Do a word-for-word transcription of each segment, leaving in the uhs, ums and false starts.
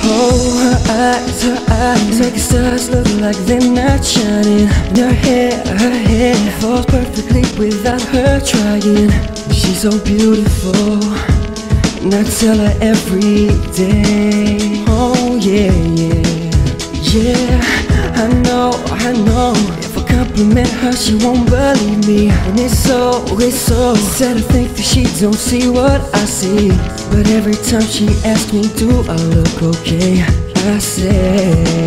Oh, her eyes, her eyes make the stars look like they're not shining. And her hair, her hair falls perfectly without her trying. She's so beautiful, and I tell her every day. Oh yeah, yeah, yeah. I know, I know. If I compliment her, she won't believe me. And it's so, it's so sad to think that she don't see what I see. But every time she asks me, do I look okay? I say,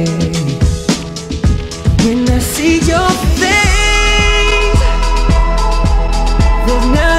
when I see your face, there's nothing